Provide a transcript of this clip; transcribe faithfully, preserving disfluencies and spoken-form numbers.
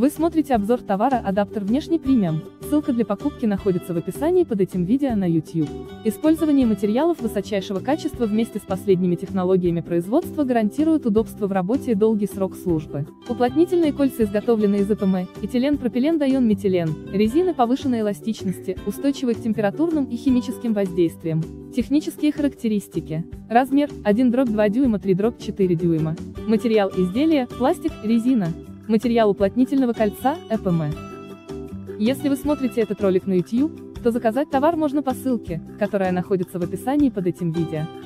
Вы смотрите обзор товара адаптер внешний премиум. Ссылка для покупки находится в описании под этим видео на YouTube. Использование материалов высочайшего качества вместе с последними технологиями производства гарантирует удобство в работе и долгий срок службы. Уплотнительные кольца изготовлены из ЭПМ, этилен, пропилен, дайон, метилен, резины повышенной эластичности, устойчивой к температурным и химическим воздействиям. Технические характеристики. Размер один дробь два дюйма, три дробь четыре дюйма. Материал изделия – пластик, резина. Материал уплотнительного кольца – ЭПМ. Если вы смотрите этот ролик на YouTube, то заказать товар можно по ссылке, которая находится в описании под этим видео.